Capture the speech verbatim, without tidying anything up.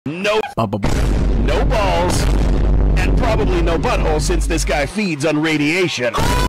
No, no balls, and probably no butthole since this guy feeds on radiation.